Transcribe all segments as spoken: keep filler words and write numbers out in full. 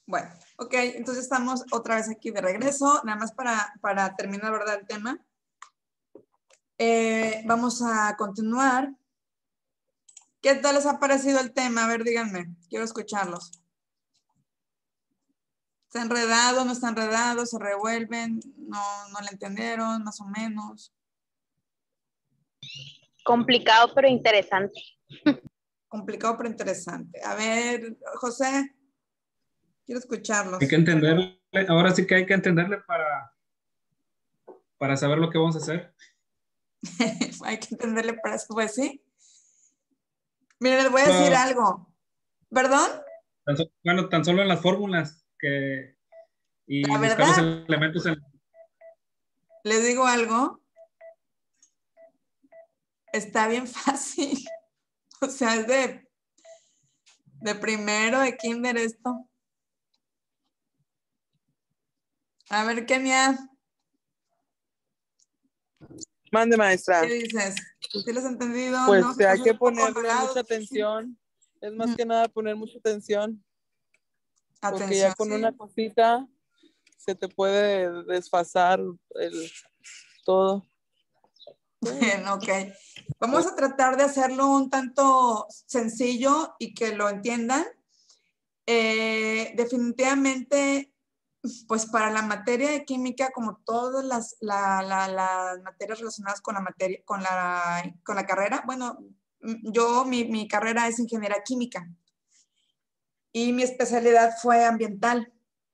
Bueno, ok, entonces estamos otra vez aquí de regreso, nada más para, para terminar, ¿verdad? El tema. Eh, vamos a continuar. ¿Qué tal les ha parecido el tema? A ver, díganme, quiero escucharlos. ¿Está enredado, no está enredado, se revuelven, no, no le entendieron, más o menos? Complicado pero interesante. Complicado pero interesante. A ver, José, quiero escucharlos. Hay que entenderle, ahora sí que hay que entenderle para, para saber lo que vamos a hacer. Hay que entenderle para eso, pues sí. Miren, les voy a decir Pero, algo. ¿Perdón? tan so- bueno, tan solo en las fórmulas que, y La buscar los verdad, elementos en... les digo algo. Está bien fácil. O sea, es de, de primero, de kinder esto. A ver, Kenia, Mande, maestra. ¿qué dices? ¿Sí les has entendido? Pues ¿No? hay ¿Estás que un poco ponerle enredado? mucha atención. Es más Ujú. que nada poner mucha atención. Porque ya Atención, con sí. una cosita se te puede desfasar el, todo. Bien, ok. Vamos a tratar de hacerlo un tanto sencillo y que lo entiendan. Eh, definitivamente, pues para la materia de química, como todas las, la- la- las materias relacionadas con la materia, con la, con la carrera, bueno, mm, yo, mi, mi carrera es ingeniería química y mi especialidad fue ambiental.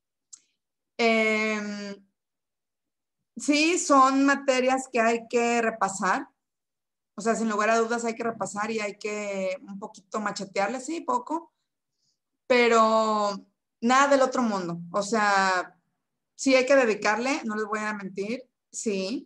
Em, sí, son materias que hay que repasar. O sea, sin lugar a dudas hay que repasar y hay que un poquito machetearle, sí, poco, pero nada del otro mundo. O sea, sí hay que dedicarle, no les voy a mentir, sí.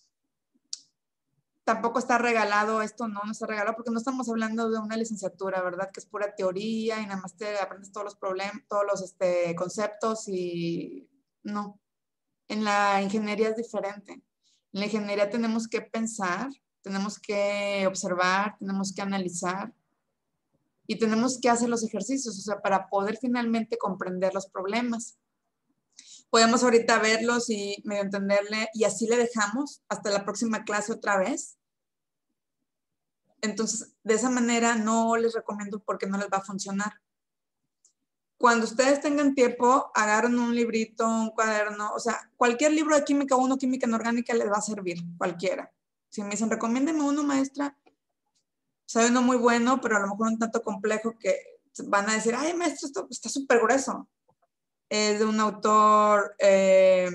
Tampoco está regalado esto, no, no está regalado porque no estamos hablando de una licenciatura, ¿verdad? Que es pura teoría y nada más te aprendes todos los problemas, todos los este, conceptos y no. En la ingeniería es diferente. En la ingeniería tenemos que pensar, tenemos que observar, tenemos que analizar y tenemos que hacer los ejercicios, o sea, para poder finalmente comprender los problemas. Podemos ahorita verlos y medio entenderle y así le dejamos hasta la próxima clase otra vez. Entonces, de esa manera no les recomiendo porque no les va a funcionar. Cuando ustedes tengan tiempo, agarren un librito, un cuaderno, o sea, cualquier libro de química uno, química inorgánica les va a servir, cualquiera. Si me dicen, recomiéndeme uno, maestra, sabe uno muy bueno, pero a lo mejor un tanto complejo que van a decir, ay, maestro, esto está súper grueso. Es de un autor eh,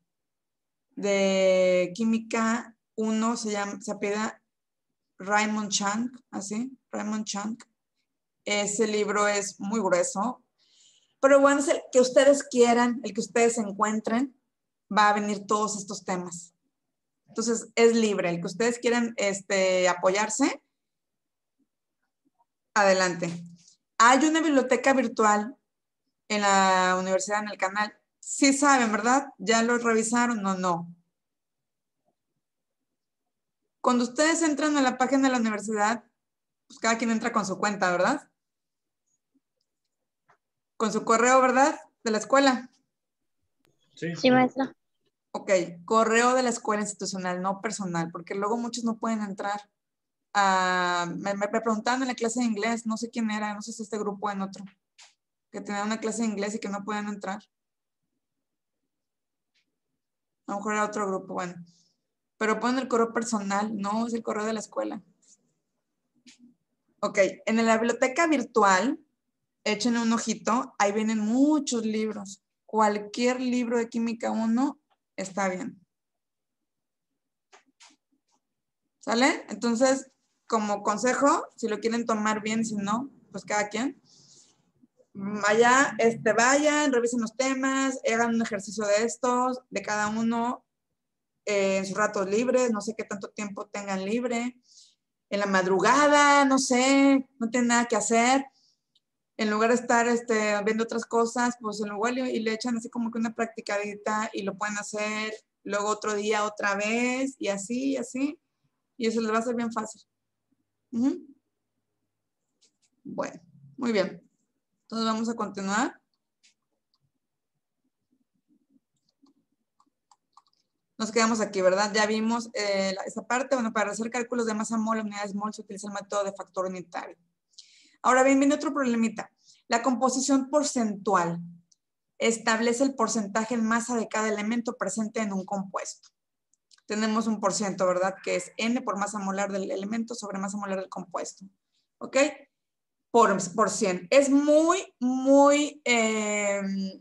de química uno, se llama, se apellida Raymond Chang, así, Raymond Chang. Ese libro es muy grueso, pero bueno, es el que ustedes quieran, el que ustedes encuentren, va a venir todos estos temas. Entonces, es libre. El que ustedes quieran este, apoyarse, adelante. Hay una biblioteca virtual en la universidad, en el canal. Sí saben, ¿verdad? ¿Ya lo revisaron o no? Cuando ustedes entran a la página de la universidad, pues cada quien entra con su cuenta, ¿verdad? Con su correo, ¿verdad? De la escuela. Sí. Sí, maestra. Ok, correo de la escuela institucional, no personal, porque luego muchos no pueden entrar. Uh, me, me preguntaban en la clase de inglés, no sé quién era, no sé si este grupo o en otro, que tenían una clase de inglés y que no pueden entrar. A lo mejor era otro grupo, bueno. Pero ponen el correo personal, no es el correo de la escuela. Ok, en la biblioteca virtual, echen un ojito, ahí vienen muchos libros. Cualquier libro de química uno está bien. ¿Sale? Entonces, como consejo, si lo quieren tomar bien, si no, pues cada quien. Allá, este, vayan, revisen los temas, hagan un ejercicio de estos, de cada uno eh, en sus ratos libres, no sé qué tanto tiempo tengan libre. En la madrugada, no sé, no tienen nada que hacer. En lugar de estar este, viendo otras cosas, pues en lugar y le echan así como que una practicadita y lo pueden hacer luego otro día otra vez y así, y así. Y eso les va a ser bien fácil. Uh-huh. Bueno, muy bien. Entonces vamos a continuar. Nos quedamos aquí, ¿verdad? Ya vimos eh, esta parte. Bueno, para hacer cálculos de masa mol, unidades mol, se utiliza el método de factor unitario. Ahora bien, viene otro problemita. La composición porcentual establece el porcentaje en masa de cada elemento presente en un compuesto. Tenemos un por ciento, ¿verdad? Que es N por masa molar del elemento sobre masa molar del compuesto. ¿Ok? Por, por cien. Es muy, muy, eh,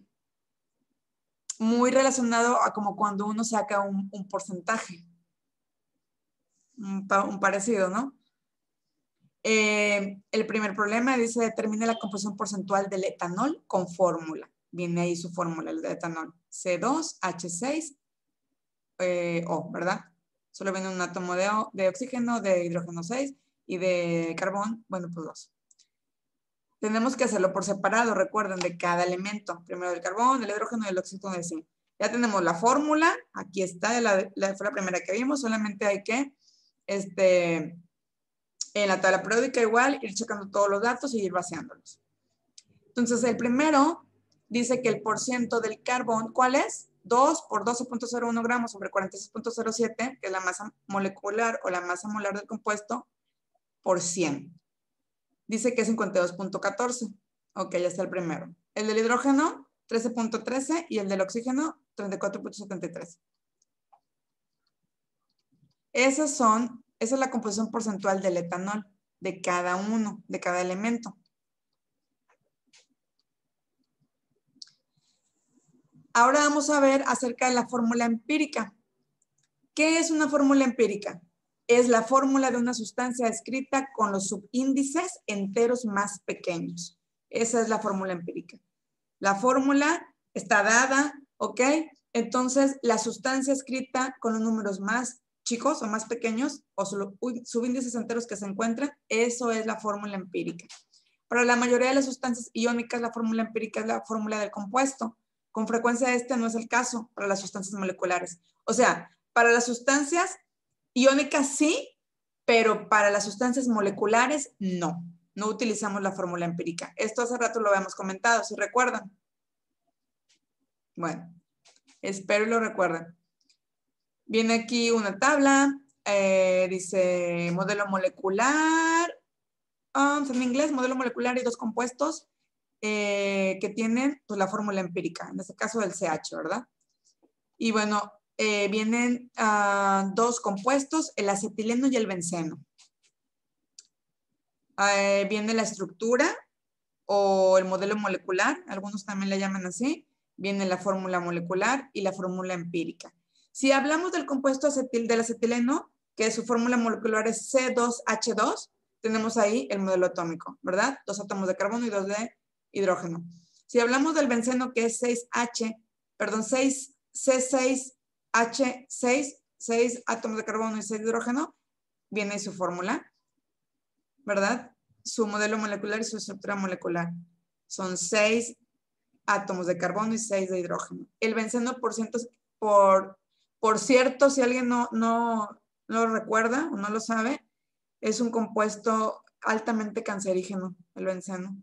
muy relacionado a como cuando uno saca un, un porcentaje. Un, un parecido, ¿no? Eh, el primer problema dice determina la composición porcentual del etanol con fórmula. Viene ahí su fórmula, el de etanol. C dos H seis eh, O, ¿verdad? Solo viene un átomo de, o, de oxígeno, de hidrógeno seis y de carbón, bueno, pues dos. Tenemos que hacerlo por separado, recuerden, de cada elemento. Primero el carbón, el hidrógeno y el oxígeno de zinc. Ya tenemos la fórmula, aquí está, la, la, fue la primera que vimos, solamente hay que, este, en la tabla periódica igual, ir checando todos los datos y ir vaciándolos. Entonces, el primero dice que el porciento del carbón, ¿cuál es? dos por doce punto cero uno gramos sobre cuarenta y seis punto cero siete, que es la masa molecular o la masa molar del compuesto, por cien. Dice que es cincuenta y dos punto catorce. Ok, ya está el primero. El del hidrógeno, trece punto trece, y el del oxígeno, treinta y cuatro punto setenta y tres. Esas son, esa es la composición porcentual del etanol, de cada uno, de cada elemento. Ahora vamos a ver acerca de la fórmula empírica. ¿Qué es una fórmula empírica? Es la fórmula de una sustancia escrita con los subíndices enteros más pequeños. Esa es la fórmula empírica. La fórmula está dada, ¿ok? Entonces, la sustancia escrita con los números más chicos o más pequeños o subíndices enteros que se encuentran, eso es la fórmula empírica. Para la mayoría de las sustancias iónicas, la fórmula empírica es la fórmula del compuesto. Con frecuencia este no es el caso para las sustancias moleculares. O sea, para las sustancias iónicas sí, pero para las sustancias moleculares no. No utilizamos la fórmula empírica. Esto hace rato lo habíamos comentado, ¿sí recuerdan? Bueno, espero y lo recuerden. Viene aquí una tabla, eh, dice modelo molecular, um, en inglés, modelo molecular y dos compuestos eh, que tienen pues, la fórmula empírica, en este caso el C H, ¿verdad? Y bueno, eh, vienen uh, dos compuestos, el acetileno y el benceno. Eh, viene la estructura o el modelo molecular, algunos también le llaman así. Viene la fórmula molecular y la fórmula empírica. Si hablamos del compuesto acetil, del acetileno, que su fórmula molecular es C dos H dos, tenemos ahí el modelo atómico, ¿verdad? Dos átomos de carbono y dos de hidrógeno. Si hablamos del benceno, que es seis H, perdón, seis C seis H seis, seis átomos de carbono y seis de hidrógeno, viene su fórmula, ¿verdad? Su modelo molecular y su estructura molecular. Son seis átomos de carbono y seis de hidrógeno. El benceno, por, cientos, por, por cierto, si alguien no, no, no lo recuerda o no lo sabe, es un compuesto altamente cancerígeno, el benceno.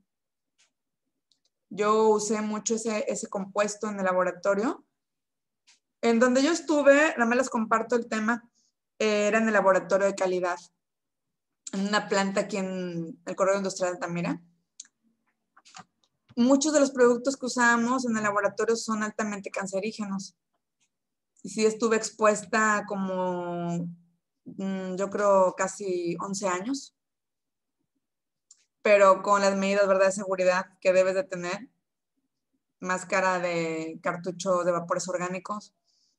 Yo usé mucho ese, ese compuesto en el laboratorio. En donde yo estuve, no me les comparto el tema, eh, era en el laboratorio de calidad, en una planta aquí en el Correo Industrial de Altamira. Muchos de los productos que usamos en el laboratorio son altamente cancerígenos. Y sí estuve expuesta como, yo creo, casi once años. Pero con las medidas, ¿verdad?, de seguridad que debes de tener. Máscara de cartucho de vapores orgánicos.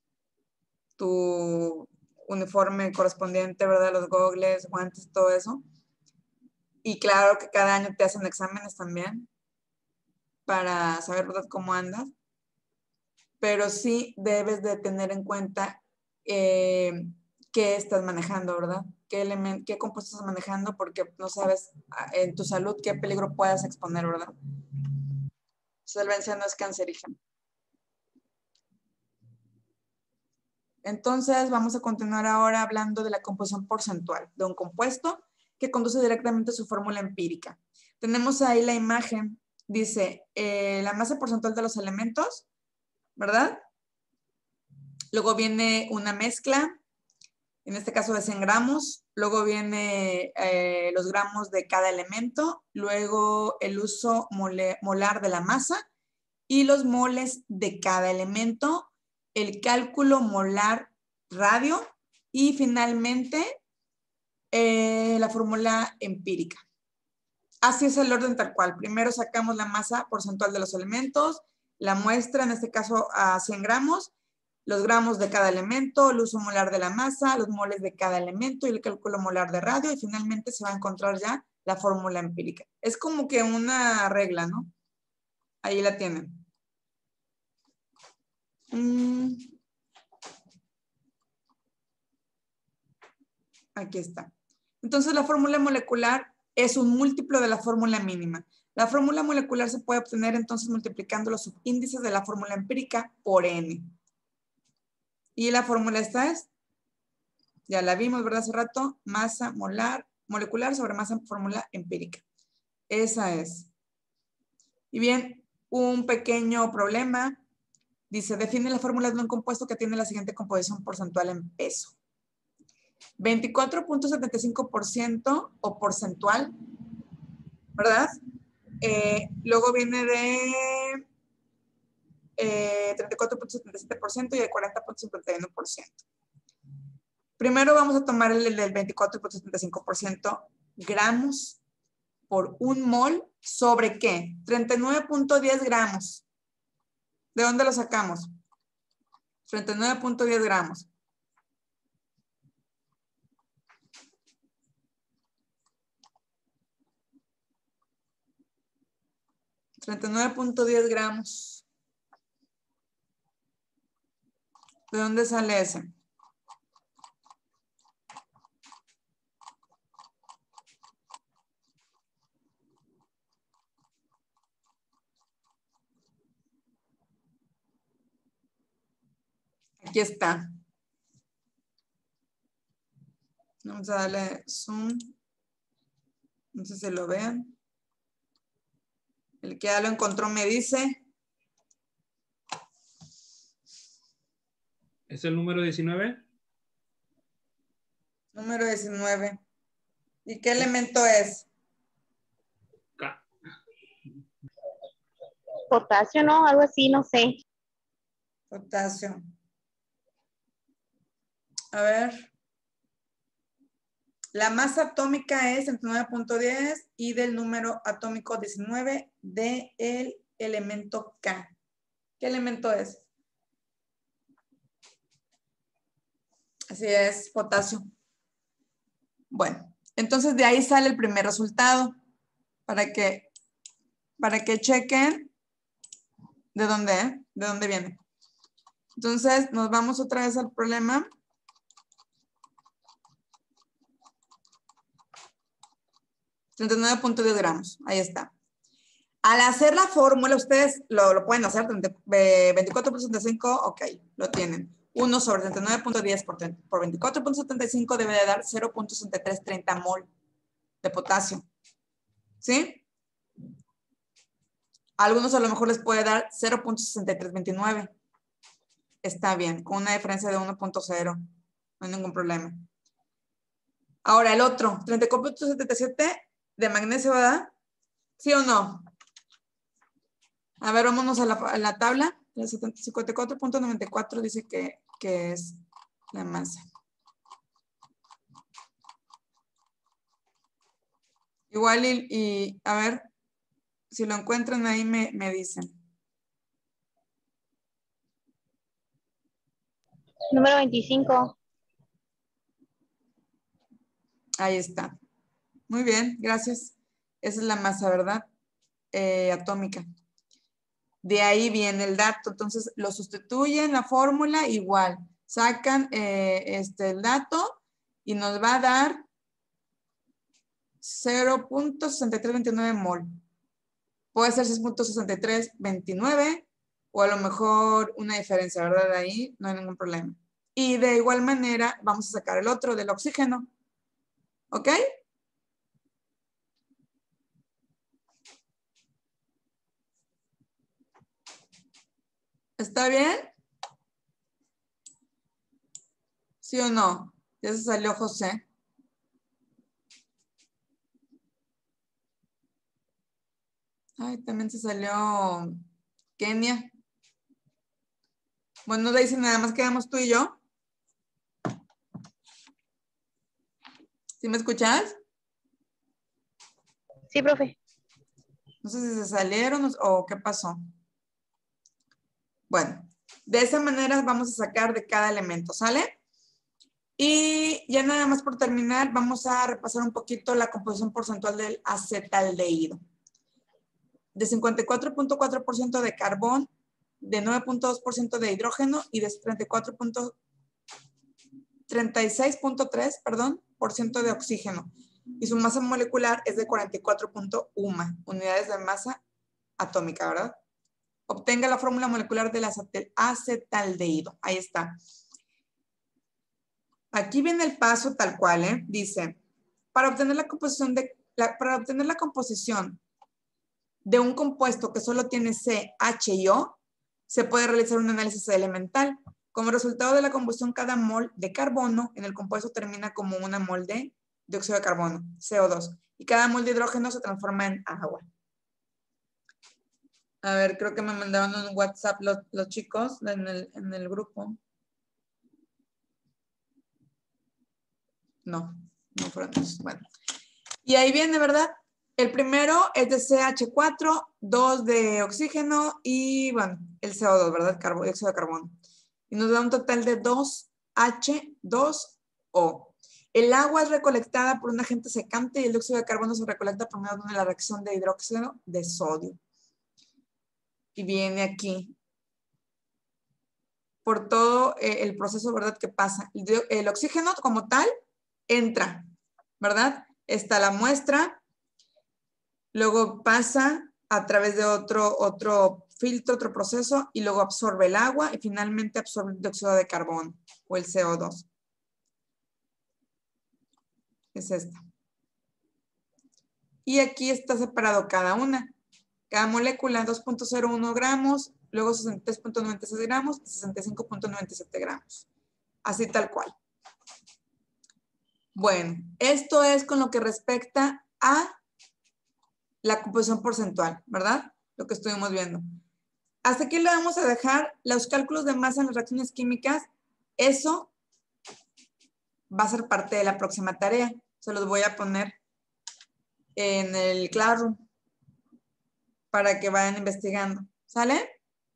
Tu uniforme correspondiente, ¿verdad? Los gogles, guantes, todo eso. Y claro que cada año te hacen exámenes también para saber, ¿verdad?, cómo andas. Pero sí debes de tener en cuenta eh, qué estás manejando, ¿verdad? ¿Qué, element, qué compuestos estás manejando? Porque no sabes en tu salud qué peligro puedas exponer, ¿verdad? Entonces el benceno es cancerígeno. Entonces vamos a continuar ahora hablando de la composición porcentual de un compuesto que conduce directamente a su fórmula empírica. Tenemos ahí la imagen, dice eh, la masa porcentual de los elementos, ¿verdad? Luego viene una mezcla, en este caso de cien gramos. Luego viene eh, los gramos de cada elemento. Luego el uso mole, molar de la masa y los moles de cada elemento. El cálculo molar radio y finalmente eh, la fórmula empírica. Así es el orden tal cual. Primero sacamos la masa porcentual de los elementos, la muestra, en este caso a cien gramos, los gramos de cada elemento, el uso molar de la masa, los moles de cada elemento y el cálculo molar de radio, y finalmente se va a encontrar ya la fórmula empírica. Es como que una regla, ¿no? Ahí la tienen. Mm. Aquí está. Entonces la fórmula molecular es un múltiplo de la fórmula mínima. La fórmula molecular se puede obtener entonces multiplicando los subíndices de la fórmula empírica por n. Y la fórmula esta es, ya la vimos, ¿verdad? Hace rato, masa molar, molecular sobre masa fórmula empírica. Esa es. Y bien, un pequeño problema. Dice, define la fórmula de un compuesto que tiene la siguiente composición porcentual en peso. veinticuatro punto setenta y cinco por ciento o porcentual, ¿verdad? Eh, luego viene de eh, treinta y cuatro punto setenta y siete por ciento y el cuarenta punto cincuenta y uno por ciento. Primero vamos a tomar el del veinticuatro punto setenta y cinco por ciento, gramos por un mol sobre ¿qué? treinta y nueve punto diez gramos. ¿De dónde lo sacamos? treinta y nueve punto diez gramos. treinta y nueve punto diez gramos. ¿De dónde sale ese? Aquí está. Vamos a darle zoom. No sé si lo vean. El que ya lo encontró me dice. ¿Es el número diecinueve? Número diecinueve. ¿Y qué elemento es? K. Potasio, ¿no? Algo así, no sé. Potasio. A ver. La masa atómica es treinta y nueve punto diez y del número atómico diecinueve del elemento K. ¿Qué elemento es? Así es, potasio. Bueno, entonces de ahí sale el primer resultado para que, para que chequen de dónde, ¿eh? De dónde viene. Entonces nos vamos otra vez al problema. treinta y nueve punto diez gramos, ahí está. Al hacer la fórmula, ustedes lo, lo pueden hacer, veinticuatro punto setenta y cinco, ok, lo tienen. uno sobre treinta y nueve punto diez por, por veinticuatro punto setenta y cinco debe de dar cero punto sesenta y tres treinta mol de potasio. ¿Sí? A algunos a lo mejor les puede dar cero punto sesenta y tres veintinueve. Está bien, con una diferencia de uno punto cero. No hay ningún problema. Ahora el otro, treinta y cuatro punto setenta y siete de magnesio, ¿verdad? ¿Sí o no? A ver, vámonos a la, a la tabla. El cincuenta y cuatro punto noventa y cuatro dice que, que es la masa. Igual y, y a ver, si lo encuentran ahí me, me dicen. Número veinticinco. Ahí está. Muy bien, gracias. Esa es la masa, ¿verdad? Eh, atómica. De ahí viene el dato. Entonces, lo sustituyen la fórmula igual. Sacan eh, este, el dato y nos va a dar cero punto sesenta y tres veintinueve mol. Puede ser seis punto sesenta y tres veintinueve o a lo mejor una diferencia, ¿verdad? Ahí no hay ningún problema. Y de igual manera vamos a sacar el otro del oxígeno. ¿Ok? ¿Está bien? ¿Sí o no? Ya se salió José. Ay, también se salió Kenia. Bueno, Daisy, nada más quedamos tú y yo. ¿Sí me escuchas? Sí, profe. No sé si se salieron o, o qué pasó. Bueno, de esa manera vamos a sacar de cada elemento, ¿sale? Y ya nada más por terminar, vamos a repasar un poquito la composición porcentual del acetaldehído. De cincuenta y cuatro punto cuatro por ciento de carbón, de nueve punto dos por ciento de hidrógeno y de treinta y seis punto tres, perdón, por ciento de oxígeno. Y su masa molecular es de cuarenta y cuatro punto uno unidades de masa atómica, ¿verdad? Obtenga la fórmula molecular del acetaldehído. Ahí está. Aquí viene el paso tal cual, ¿eh? Dice, para obtener la composición de, la, para obtener la composición de un compuesto que solo tiene C, H y O, se puede realizar un análisis elemental. Como resultado de la combustión, cada mol de carbono en el compuesto termina como una mol de dióxido de carbono, C O dos, y cada mol de hidrógeno se transforma en agua. A ver, creo que me mandaron un WhatsApp los, los chicos en el, en el grupo. No, no fueron esos. Bueno. Y ahí viene, ¿verdad? El primero es de C H cuatro, dos de oxígeno y, bueno, el C O dos, ¿verdad? Carbo, dióxido de carbono. Y nos da un total de dos H dos O. El agua es recolectada por un agente secante y el dióxido de carbono se recolecta por medio de la reacción de hidróxido de sodio. Y viene aquí. Por todo eh, el proceso, ¿verdad? Que pasa. El, el oxígeno como tal entra, ¿verdad? Está la muestra, luego pasa a través de otro, otro filtro, otro proceso, y luego absorbe el agua y finalmente absorbe el dióxido de carbono o el C O dos. Es esta. Y aquí está separado cada una. Cada molécula, dos punto cero uno gramos, luego sesenta y tres punto noventa y seis gramos, sesenta y cinco punto noventa y siete gramos. Así tal cual. Bueno, esto es con lo que respecta a la composición porcentual, ¿verdad? Lo que estuvimos viendo. Hasta aquí le vamos a dejar los cálculos de masa en las reacciones químicas. Eso va a ser parte de la próxima tarea. Se los voy a poner en el Classroom para que vayan investigando. ¿Sale?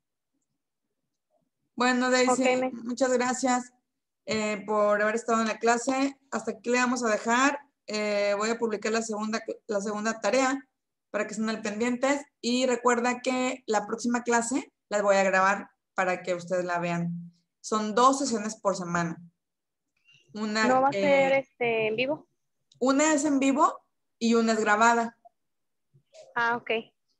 Bueno, Daisy, Okay, muchas gracias eh, por haber estado en la clase. Hasta aquí le vamos a dejar. Eh, voy a publicar la segunda, la segunda tarea para que estén al pendientes. Y recuerda que la próxima clase las voy a grabar para que ustedes la vean. Son dos sesiones por semana. Una, ¿No va a eh, ser este en vivo? Una es en vivo y una es grabada. Ah, ok.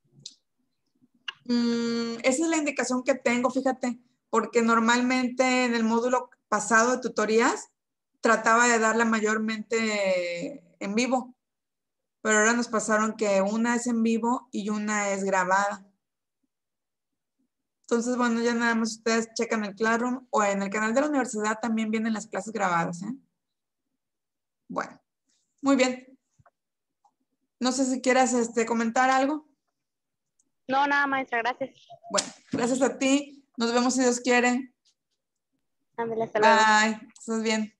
Mm, esa es la indicación que tengo, fíjate, porque normalmente en el módulo pasado de tutorías trataba de darla mayormente en vivo, pero ahora nos pasaron que una es en vivo y una es grabada. Entonces, bueno, ya nada más ustedes checan el Classroom o en el canal de la universidad también vienen las clases grabadas, ¿eh? Bueno, muy bien. No sé si quieras este, comentar algo. No, nada, maestra, gracias. Bueno, gracias a ti. Nos vemos si Dios quiere. Ándale, hasta luego. Bye. Estás bien.